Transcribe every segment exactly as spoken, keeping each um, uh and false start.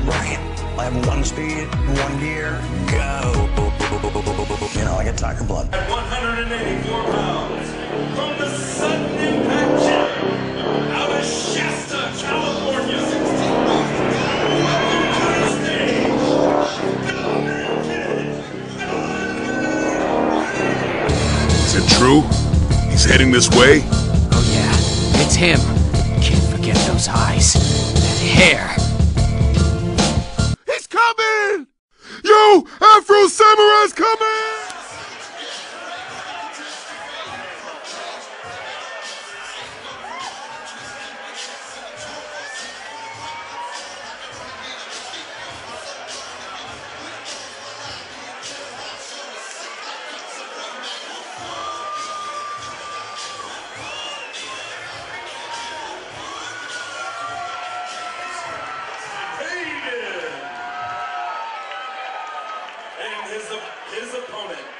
Right. I have one speed, one gear, go. You know, like a tiger blood. At one hundred eighty-four pounds, from the Sudden Impact Gym, out of Shasta, California. Welcome to the stage, the American Is it true? He's heading this way? Oh yeah, it's him. Can't forget those eyes. That hair. He's coming! Yo, Afro Samurai's coming! And his, his opponent,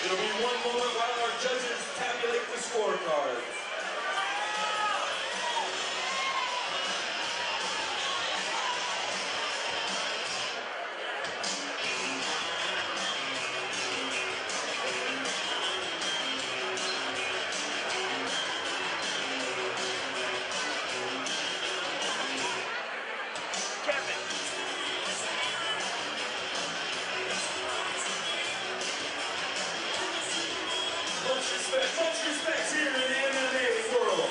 It'll be one moment while our judges tabulate the scorecards. Much respect, much respect here in the M M A world.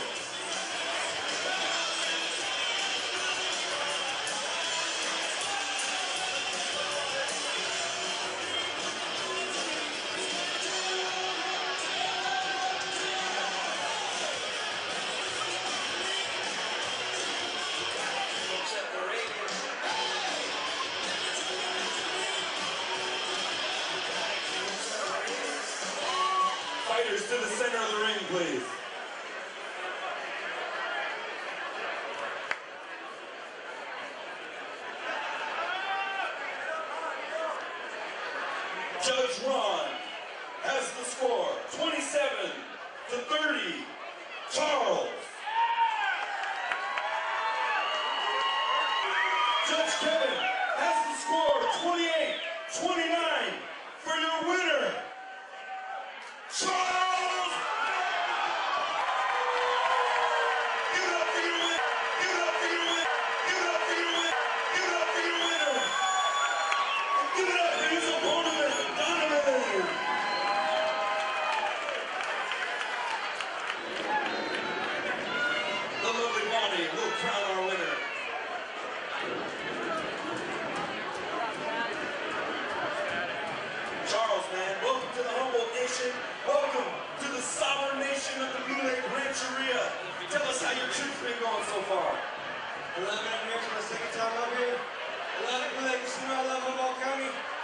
Fighters to the center of the ring, please. Judge Ron has the score, twenty-seven to thirty, Charles. Judge Kevin has the score, twenty-eight twenty-nine, for your winner, Charles! Give it up for your winner! Give it up for your winner! Give it up for your winner! Give it up for your winner! Give it up for his opponent, Donovan! The lovely Bonnie will crown our winner. Charles, man, welcome to the Humboldt Nation. Welcome to the sovereign nation of the Blue Lake Rancheria. Tell us how your trip's been going so far. I love it. I'm here for the second time up here. I love it. Blue Lake Casino. I love Humboldt County.